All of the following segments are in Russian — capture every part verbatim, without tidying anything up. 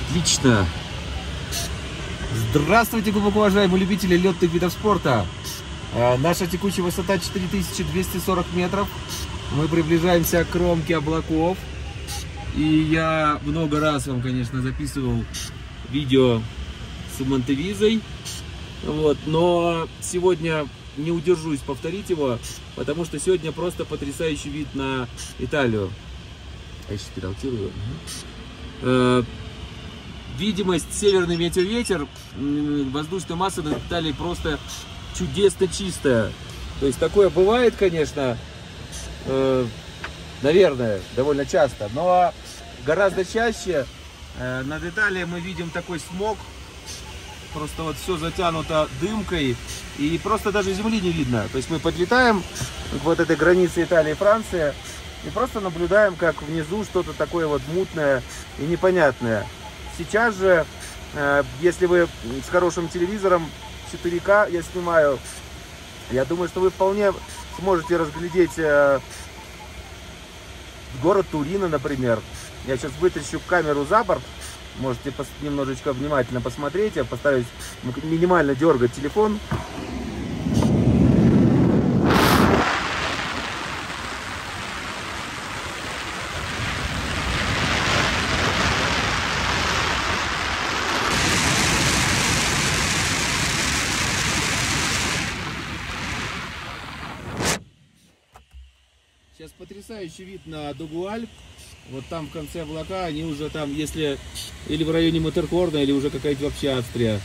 Отлично. Здравствуйте, глубоко уважаемые любители летных видов спорта. Наша текущая высота четыре тысячи двести сорок метров. Мы приближаемся к кромке облаков. И я много раз вам, конечно, записывал видео с Монтевизой. Вот, но сегодня не удержусь повторить его, потому что сегодня просто потрясающий вид на Италию. Я еще переалтирую. Э, видимость, северный метеоветер, воздушная масса над Италией просто чудесно чистая. То есть такое бывает, конечно, э, наверное, довольно часто, но гораздо чаще э, над Италией мы видим такой смог. Просто вот все затянуто дымкой, и просто даже земли не видно. То есть мы подлетаем к вот этой границе Италии и Франции, и просто наблюдаем, как внизу что-то такое вот мутное и непонятное. Сейчас же, э, если вы с хорошим телевизором четыре ка я снимаю, я думаю, что вы вполне сможете разглядеть э, город Турино, например. Я сейчас вытащу камеру за борт. Можете немножечко внимательно посмотреть. Я постараюсь минимально дергать телефон. Сейчас потрясающий вид на дугу Альп. Вот там в конце облака, они уже там, если или в районе Матерхорна, или уже какая-то вообще Австрия.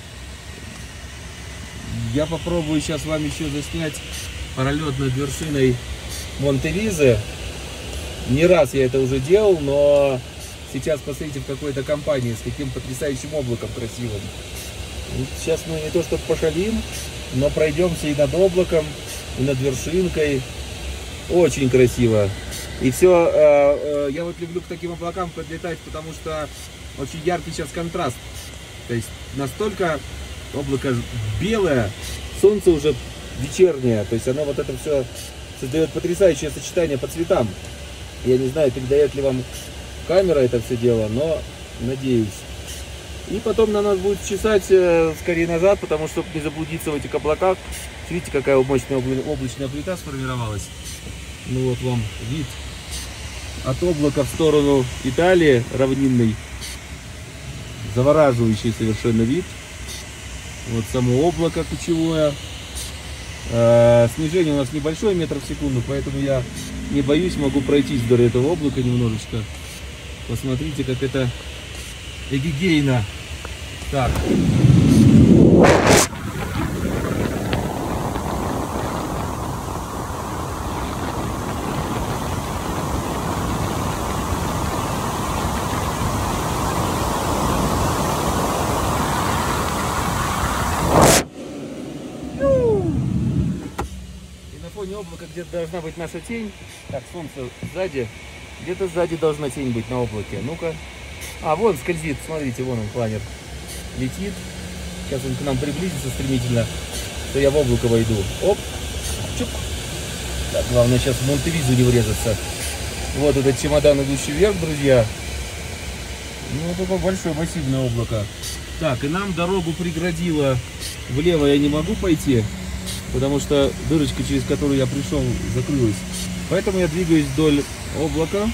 Я попробую сейчас вам еще заснять пролет над вершиной Монтевизы. Не раз я это уже делал, но сейчас посмотрите в какой-то компании, с каким потрясающим облаком красивым. Вот сейчас мы не то что пошалим, но пройдемся и над облаком, и над вершинкой. Очень красиво. И все, э, э, я вот люблю к таким облакам подлетать, потому что очень яркий сейчас контраст. То есть настолько облако белое, солнце уже вечернее. То есть оно вот это все создает потрясающее сочетание по цветам. Я не знаю, передает ли вам камера это все дело, но надеюсь. И потом на нас будет чесать э, скорее назад, потому что, чтобы не заблудиться в этих облаках. Видите, какая мощная облачная плита сформировалась. Ну вот вам вид от облака в сторону Италии, равнинный, завораживающий совершенно вид. Вот само облако кучевое. Э, снижение у нас небольшое, метр в секунду, поэтому я не боюсь, могу пройтись вдоль этого облака немножечко. Посмотрите, как это эгегейно. Так. Облако, где-то должна быть наша тень. Так, солнце сзади. Где-то сзади должна тень быть на облаке. Ну-ка. А, вон скользит. Смотрите, вон он, планер. Летит. Сейчас он к нам приблизится стремительно, то я в облако войду. Оп. Чук. Так, главное сейчас в Монтевизу не врезаться. Вот этот чемодан, идущий вверх, друзья. Ну, такое большое массивное облако. Так, и нам дорогу преградило. Влево я не могу пойти, потому что дырочка, через которую я пришел, закрылась. Поэтому я двигаюсь вдоль облака.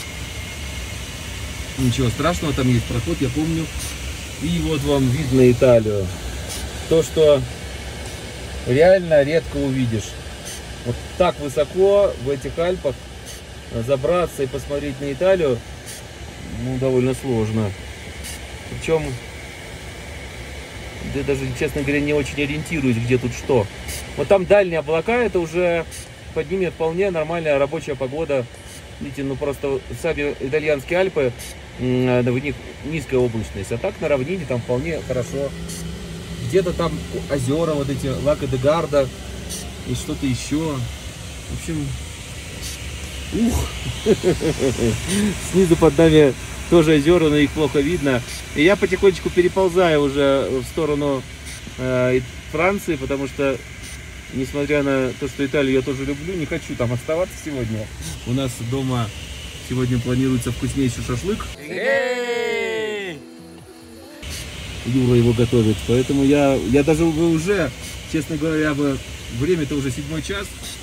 Ничего страшного, там есть проход, я помню. И вот вам видно Италию. То, что реально редко увидишь. Вот так высоко в этих Альпах забраться и посмотреть на Италию, ну, довольно сложно. Причем я даже, честно говоря, не очень ориентируюсь, где тут что. Вот там дальние облака, это уже под ними вполне нормальная рабочая погода. Видите, ну просто сами итальянские Альпы, в них низкая облачность. А так на равнине там вполне хорошо. Где-то там озера, вот эти Лако де Гарда и что-то еще. В общем, ух! Снизу под нами тоже озера, но их плохо видно. И я потихонечку переползаю уже в сторону э, Франции, потому что, несмотря на то, что Италию я тоже люблю, не хочу там оставаться сегодня. У нас дома сегодня планируется вкуснейший шашлык. Юра его готовит. Поэтому я, я даже уже, честно говоря, бы время-то уже седьмой час.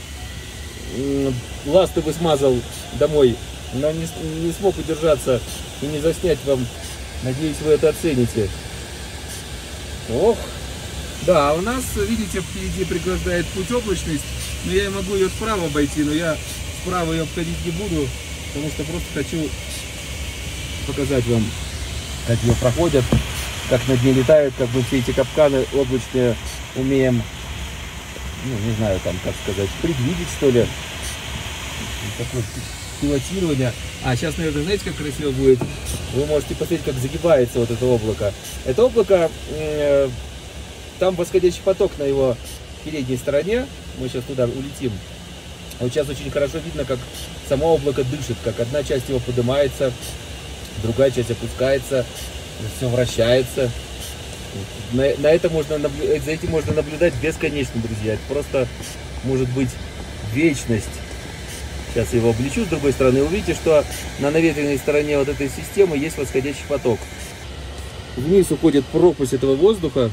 Ласты бы смазал домой, но не, не смог удержаться и не заснять вам. Надеюсь, вы это оцените. Ох, да, у нас, видите, впереди преграждает путь облачность, но я могу ее справа обойти, но я справа ее обходить не буду, потому что просто хочу показать вам, как ее проходят, как над ней летают, как мы все эти капканы облачные умеем, ну, не знаю, там, как сказать, предвидеть, что ли. Такое пилотирование. А сейчас, наверное, знаете, как красиво будет? Вы можете посмотреть, как загибается вот это облако. Это облако, э, там восходящий поток на его передней стороне. Мы сейчас туда улетим. Вот сейчас очень хорошо видно, как само облако дышит, как одна часть его поднимается, другая часть опускается, все вращается. На, на это можно, за этим можно наблюдать бесконечно, друзья. Это просто может быть вечность. Сейчас я его облечу с другой стороны. Увидите, что на наветренной стороне вот этой системы есть восходящий поток. Вниз уходит пропасть этого воздуха.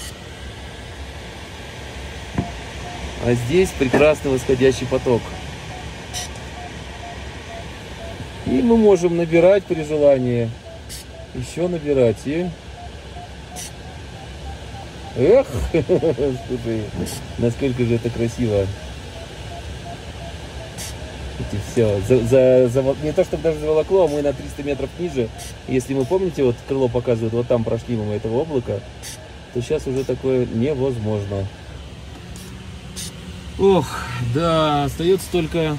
А здесь прекрасный восходящий поток. И мы можем набирать при желании. Еще набирать. И... Эх, слушай, насколько же это красиво. Все, за, за, за, не то чтобы даже заволокло, а мы на триста метров ниже. Если вы помните, вот крыло показывает, вот там прошли мы этого облака, то сейчас уже такое невозможно. Ох, да, остается только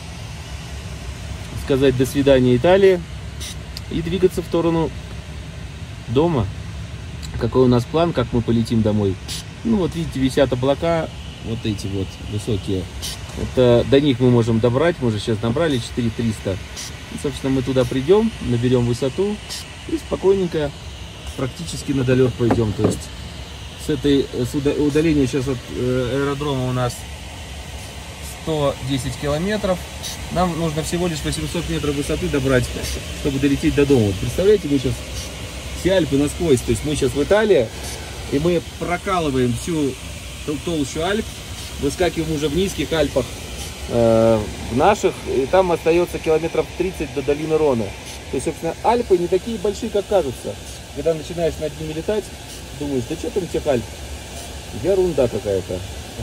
сказать до свидания Италии и двигаться в сторону дома. Какой у нас план, как мы полетим домой? Ну вот видите, висят облака, вот эти вот высокие. Это, до них мы можем добрать, мы уже сейчас набрали четыре тысячи триста. И, собственно, мы туда придем, наберем высоту и спокойненько практически на долет пойдем. То есть с этой с удаления сейчас от аэродрома у нас сто десять километров. Нам нужно всего лишь восемьсот метров высоты добрать, чтобы долететь до дома. Представляете, мы сейчас все Альпы насквозь. То есть мы сейчас в Италии, и мы прокалываем всю толщу Альп. Выскакиваем уже в низких Альпах, э, в наших, и там остается километров тридцать до долины Рона. То есть, собственно, Альпы не такие большие, как кажутся. Когда начинаешь над ними летать, думаешь, да что там тех Альп? Ерунда какая-то.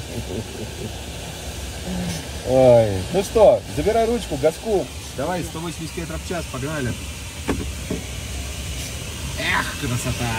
Ой. Ну что, забирай ручку, газку. Давай, сто восемьдесят километров в час, погнали. Эх, красота!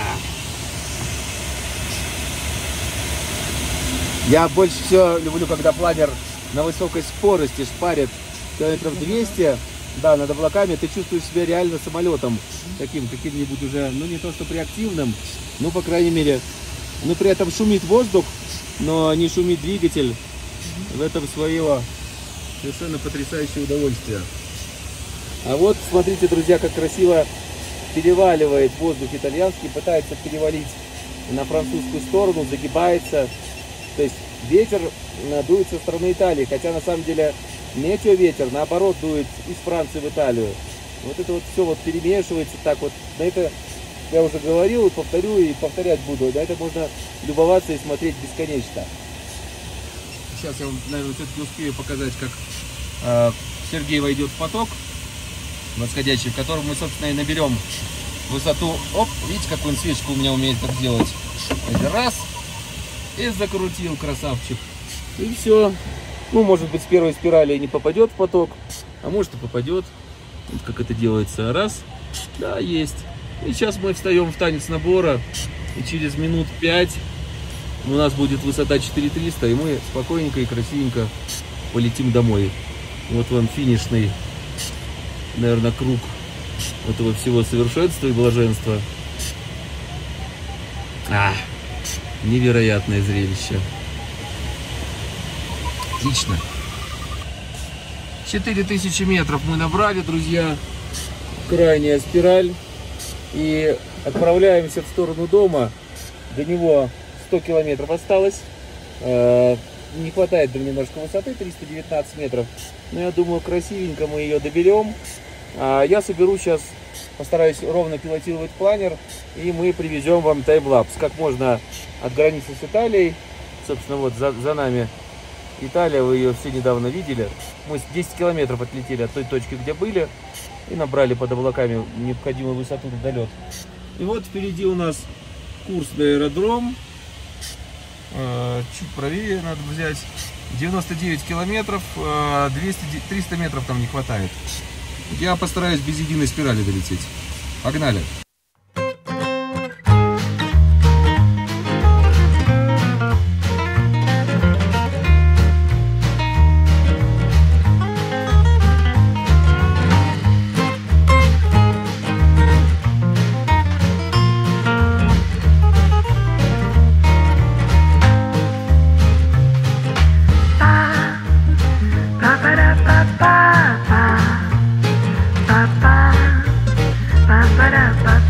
Я больше всего люблю, когда планер на высокой скорости шпарит километров двести, да, над облаками, ты чувствуешь себя реально самолетом, таким, каким-нибудь уже, ну не то что реактивным, ну по крайней мере, ну при этом шумит воздух, но не шумит двигатель, в этом свое совершенно потрясающее удовольствие. А вот смотрите, друзья, как красиво переваливает воздух итальянский, пытается перевалить на французскую сторону, загибается. То есть ветер дует со стороны Италии, хотя на самом деле метеоветер, наоборот, дует из Франции в Италию. Вот это вот все вот перемешивается так вот. На это я уже говорил, повторю и повторять буду. На это можно любоваться и смотреть бесконечно. Сейчас я вам, наверное, все-таки успею показать, как э, Сергей войдет в поток восходящий, в котором мы, собственно, и наберем высоту. Оп, видите, какую он свечку у меня умеет так делать. Раз. И закрутил, красавчик. И все. Ну, может быть, с первой спирали не попадет в поток, а может и попадет. Вот как это делается. Раз. Да, есть. И сейчас мы встаем в танец набора. И через минут пять у нас будет высота четыре тысячи триста. И мы спокойненько и красивенько полетим домой. Вот вам финишный, наверное, круг этого всего совершенства и блаженства. А, невероятное зрелище. Отлично. четыре тысячи метров мы набрали, друзья. Крайняя спираль. И отправляемся в сторону дома. До него сто километров осталось. Не хватает до немножко высоты, триста девятнадцать метров. Но я думаю, красивенько мы ее доберем. А я соберу сейчас, постараюсь ровно пилотировать планер, и мы привезем вам таймлапс, как можно от границы с Италией. Собственно, вот за, за нами Италия, вы ее все недавно видели. Мы десять километров отлетели от той точки, где были, и набрали под облаками необходимую высоту на долет. И вот впереди у нас курс на аэродром. Чуть правее надо взять. девяносто девять километров, двести, триста метров там не хватает. Я постараюсь без единой спирали долететь. Погнали! Ba ba ba ba ba ba ba ba.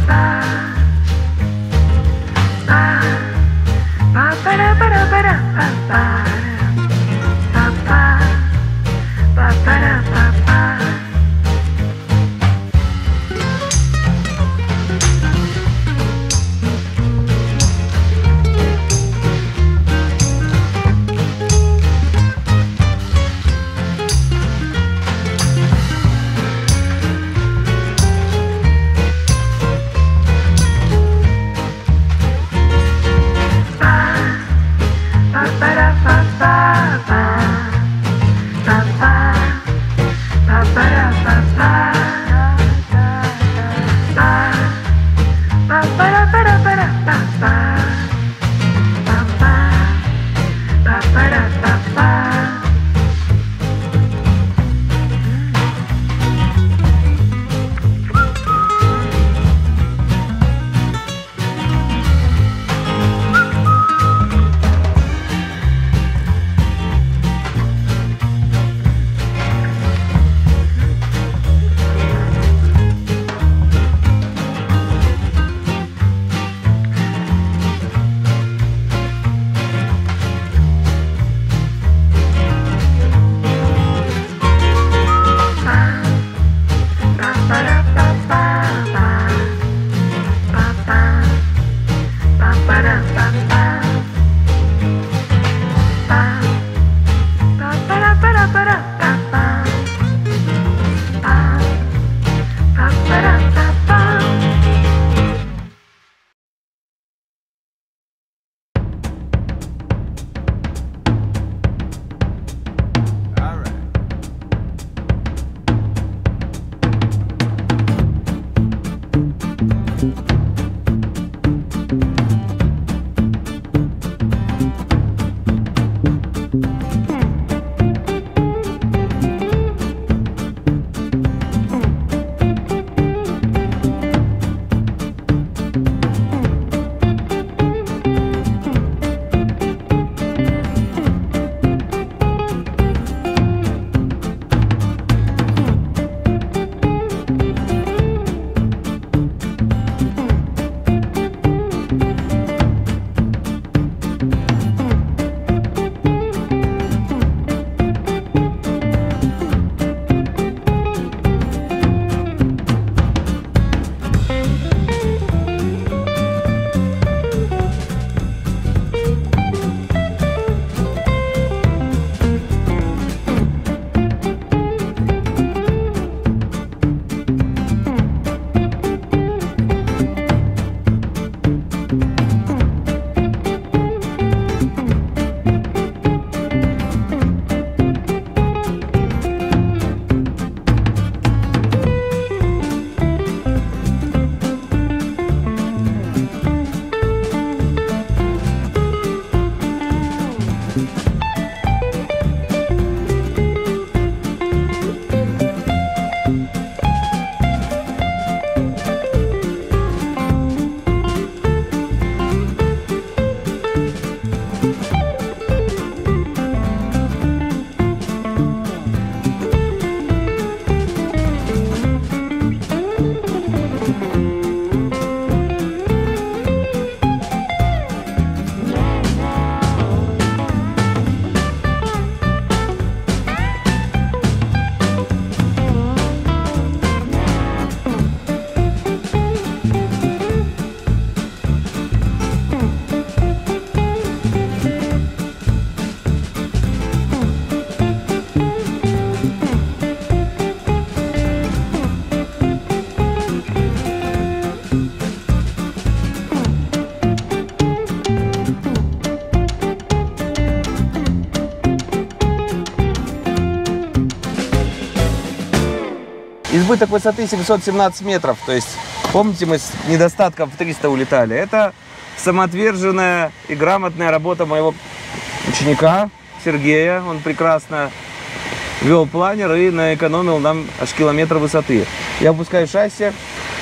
избыток высоты семьсот семнадцать метров. То есть, помните, мы с недостатком в триста улетали. Это самоотверженная и грамотная работа моего ученика Сергея. Он прекрасно вел планер и наэкономил нам аж километр высоты. Я опускаю шасси.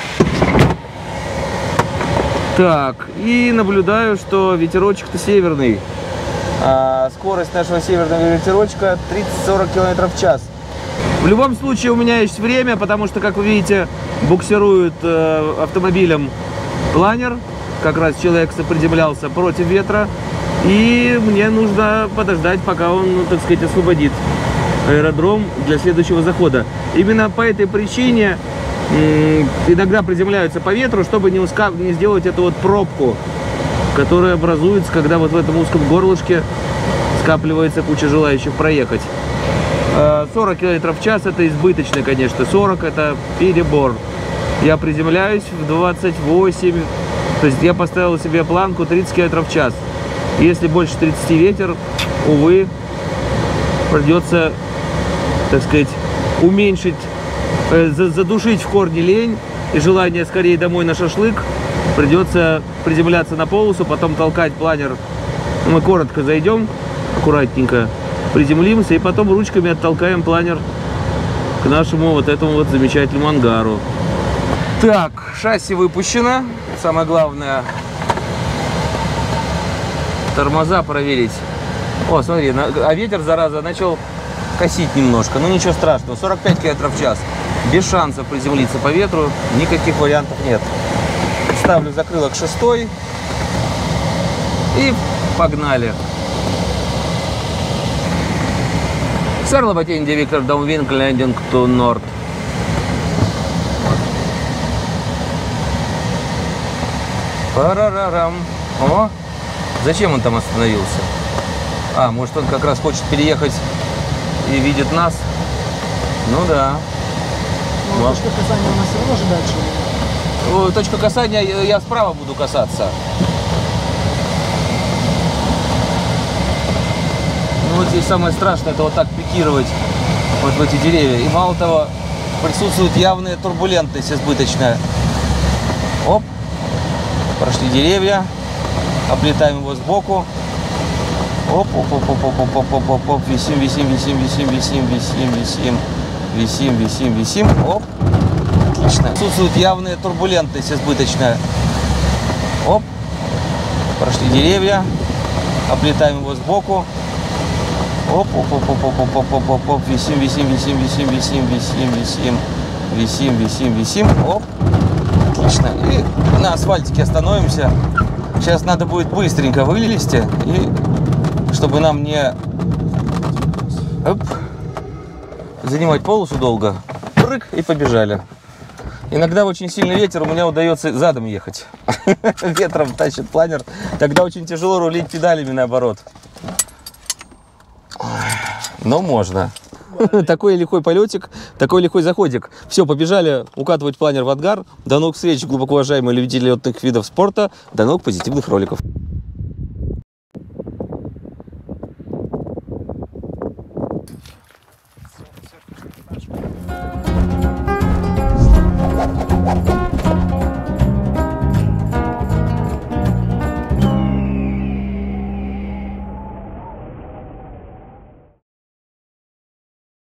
Так, и наблюдаю, что ветерочек-то северный. А скорость нашего северного ветерочка тридцать-сорок километров в час. В любом случае у меня есть время, потому что, как вы видите, буксирует э, автомобилем планер. Как раз человек соприземлялся против ветра. И мне нужно подождать, пока он, ну, так сказать, освободит аэродром для следующего захода. Именно по этой причине иногда приземляются по ветру, чтобы не, узка... не сделать эту вот пробку, которая образуется, когда вот в этом узком горлышке скапливается куча желающих проехать. сорок километров в час это избыточно, конечно. сорок это перебор. Я приземляюсь в двадцать восемь. То есть я поставил себе планку тридцать километров в час. Если больше тридцати ветер, увы, придется, так сказать, уменьшить, э, задушить в корне лень и желание скорее домой на шашлык. Придется приземляться на полосу, потом толкать планер. Мы коротко зайдем, аккуратненько приземлимся и потом ручками оттолкаем планер к нашему вот этому вот замечательному ангару. Так, шасси выпущено. Самое главное, тормоза проверить. О, смотри, а ветер, зараза, начал косить немножко. Ну ничего страшного, сорок пять километров в час. Без шансов приземлиться по ветру, никаких вариантов нет. Ставлю закрылок шестой и погнали. Сэр Лобатин, Виктор Даунвинг, лендинг to North. Парарарам. О, зачем он там остановился? А, может, он как раз хочет переехать и видит нас? Ну да. Ну, точка касания у нас все равно же дальше. Точка касания, я справа буду касаться. Ну вот здесь самое страшное, это вот так пикировать вот в эти деревья. И мало того, присутствует явная турбулентность избыточная. Оп. Прошли деревья. Облетаем его сбоку. Оп, оп, оп, оп, оп, оп, оп, оп, оп, висим, висим, висим, висим, висим, висим, висим, висим, висим, висим, оп, отлично. Присутствует явная турбулентность избыточная. Оп, прошли деревья, облетаем его сбоку. Оп, оп, оп, оп, оп, оп, оп, оп, оп, висим, висим, висим, висим, висим, висим, висим, висим, висим, висим, оп, отлично. И на асфальтике остановимся. Сейчас надо будет быстренько вылезти, и чтобы нам не оп, занимать полосу долго. Прыг, и побежали. Иногда очень сильный ветер, у меня удается задом ехать. Ветром тащит планер. Тогда очень тяжело рулить педалями наоборот. Но можно. Такой лихой полетик, такой лихой заходик. Все, побежали укатывать планер в ангар. До новых встреч, глубоко уважаемые любители летных видов спорта. До новых позитивных роликов.